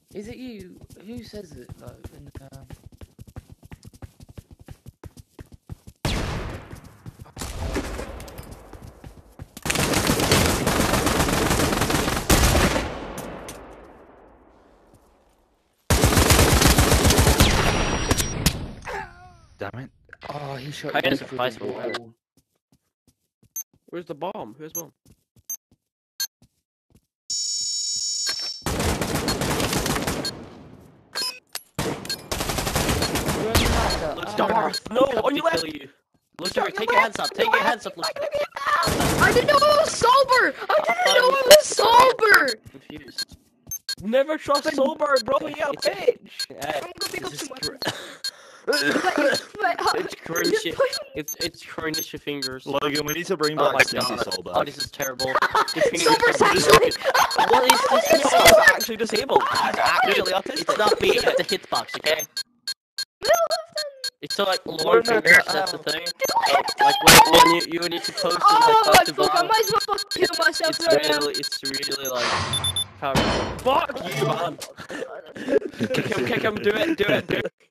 Is it you? Who says it though? Damn it. Oh, he shot I me guess through it's the possible. wall. Where's the bomb? Where's the bomb? Darth, No, on your left! Lucifer, take your hands up. Take your hands up, Lucifer. I didn't know it was Solberg! I didn't know it was Solberg! Confused. Never trust Solberg, bro. You a bitch. Hey, I'm gonna pick up this is some gr- It's crunch your, it's crunch your fingers. Logan, we need to bring Oh back my Stinky god. Solberg. Oh, this is terrible. Solberg's actually... What is this? It's actually disabled. It's actually autistic. It's not me, it's the hitbox, okay? It's so like long We're not fingers, gonna- that's the thing. So, like when you need to post it Oh like my top to fuck, I bottom. might as well fucking kill myself It's right now. really like powerful. Fuck you, man. Kick him, do it.